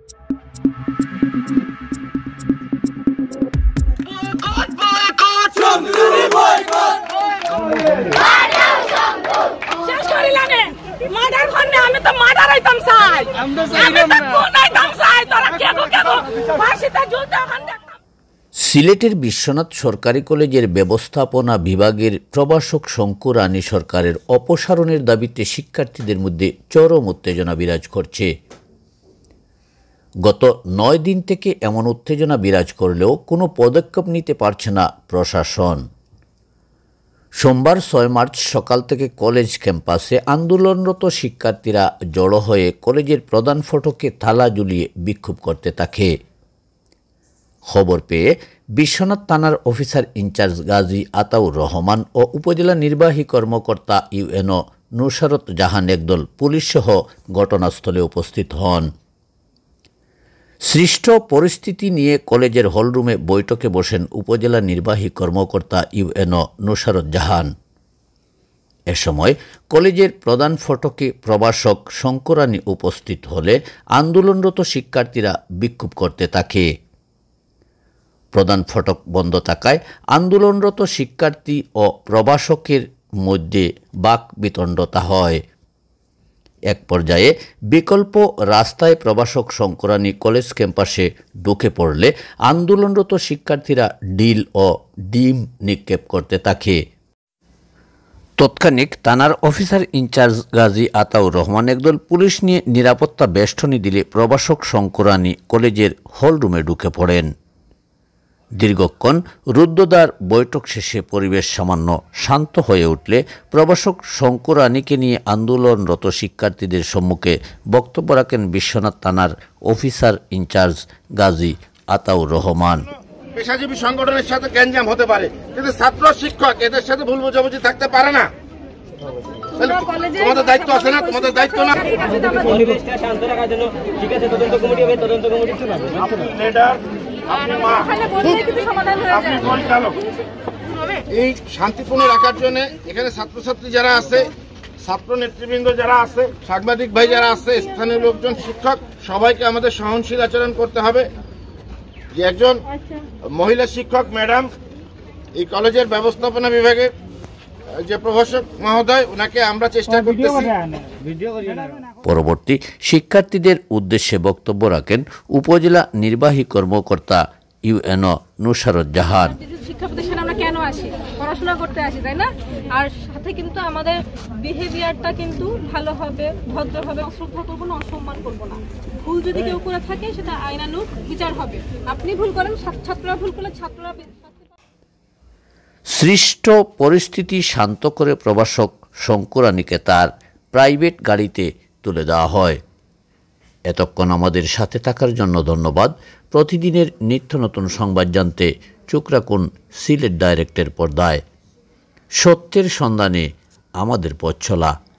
সিলেটের বিশ্বনাথ সরকারি কলেজের ব্যবস্থাপনা বিভাগের প্রভাষক শঙ্কু রানী সরকারের অপসারণের দাবিতে শিক্ষার্থীদের মধ্যে চরম উত্তেজনা বিরাজ করছে। গত ৯ দিন থেকে এমন উত্তেজনা বিরাজ করলেও কোনো পদক্ষেপ নিতে পারছে না প্রশাসন। সোমবার ৬ মার্চ সকাল থেকে কলেজ ক্যাম্পাসে আন্দোলনরত শিক্ষার্থীরা জড়ো হয়ে কলেজের প্রধান ফটকে তালা ঝুলিয়ে বিক্ষোভ করতে থাকে। খবর পেয়ে বিশ্বনাথ থানার অফিসার ইনচার্জ গাজী আতাউর রহমান ও উপজেলা নির্বাহী কর্মকর্তা ইউএনও নুসরত জাহান একদল পুলিশসহ ঘটনাস্থলে উপস্থিত হন। সৃষ্ট পরিস্থিতি নিয়ে কলেজের হলরুমে বৈঠকে বসেন উপজেলা নির্বাহী কর্মকর্তা ইউএনও নুসরত জাহান। এ সময় কলেজের প্রধান ফটকে প্রভাষক শঙ্কু রানী উপস্থিত হলে আন্দোলনরত শিক্ষার্থীরা বিক্ষোভ করতে থাকে। প্রধান ফটক বন্ধ থাকায় আন্দোলনরত শিক্ষার্থী ও প্রভাষকের মধ্যে বাকবিতণ্ডতা হয়। এক পর্যায়ে বিকল্প রাস্তায় প্রভাষক শঙ্কু রানী কলেজ ক্যাম্পাসে ঢুকে পড়লে আন্দোলনরত শিক্ষার্থীরা ঢিল ও ডিম নিক্ষেপ করতে থাকে। তৎক্ষণিক থানার অফিসার ইনচার্জ গাজী আতাউর রহমান একদল পুলিশ নিয়ে নিরাপত্তা বেষ্টনী দিলে প্রভাষক শঙ্কু রানী কলেজের হলরুমে ঢুকে পড়েন। দীর্ঘক্ষণ রুদ্ধদ্বার বৈঠক শেষে পরিবেশ সামান্য শান্ত হয়ে উঠলে প্রভাষক শঙ্কু রানীকে নিয়ে আন্দোলনরত শিক্ষার্থীদের সম্মুখে বক্তব্য রাখেন বিশ্বনাথ থানার অফিসার ইনচার্জ গাজী আতাউর রহমান। পেশাজীবী সংগঠনের সাথে গ্যাঞ্জাম হতে পারে, কিন্তু ছাত্র শিক্ষক এদের সাথে ভুল বোঝাবুঝি থাকতে পারে না। তোমাদের দায়িত্ব আছে না? তোমাদের দায়িত্ব না? এই শান্তিপূর্ণ রাখার জন্য এখানে ছাত্রছাত্রী যারা আছে, ছাত্র নেতৃবৃন্দ যারা আছে, সাংবাদিক ভাই যারা আছে, স্থানীয় লোকজন, শিক্ষক, সবাইকে আমাদের সহনশীল আচরণ করতে হবে। যে একজন মহিলা শিক্ষক ম্যাডাম এই কলেজের ব্যবস্থাপনা বিভাগে যে প্রভাষক মহোদয়, ওনাকে আমরা চেষ্টা করতেছি। পরবর্তী শিক্ষার্থীদের উদ্দেশ্যে বক্তব্য রাখেন উপজেলা নির্বাহী কর্মকর্তা ইউএনও নুসরত জাহান। শিক্ষা প্রতিষ্ঠানে আমরা কেন আসি? পড়াশোনা করতে আসি, তাই না? আর সাথে কিন্তু আমাদের বিহেভিয়ারটা কিন্তু ভালো হবে, ভদ্র হবে, অশ্রদ্ধা করবো না, অসম্মান করবো না। ভুল যদি কেউ করে থাকে সেটা আইনানুগ বিচার হবে। আপনি ভুল করেন, ছাত্ররা ভুল করলে ছাত্ররা। সৃষ্ট পরিস্থিতি শান্ত করে প্রভাষক শঙ্কু রানীকে তার প্রাইভেট গাড়িতে তুলে দেওয়া হয়। এতক্ষণ আমাদের সাথে থাকার জন্য ধন্যবাদ। প্রতিদিনের নিত্য নতুন সংবাদ জানতে চোখ রাখুন সিলেট ডাইরেক্টের পর্দায়। সত্যের সন্ধানে আমাদের পথ চলা।